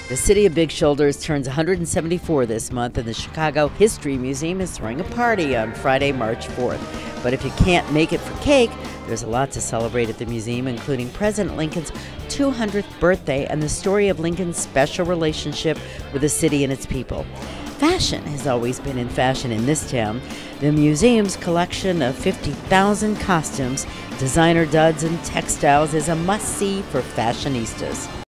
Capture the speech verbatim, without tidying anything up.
The City of Big Shoulders turns one hundred seventy-four this month, and the Chicago History Museum is throwing a party on Friday, March fourth. But if you can't make it for cake, there's a lot to celebrate at the museum, including President Lincoln's two hundredth birthday and the story of Lincoln's special relationship with the city and its people. Fashion has always been in fashion in this town. The museum's collection of fifty thousand costumes, designer duds, and textiles is a must-see for fashionistas.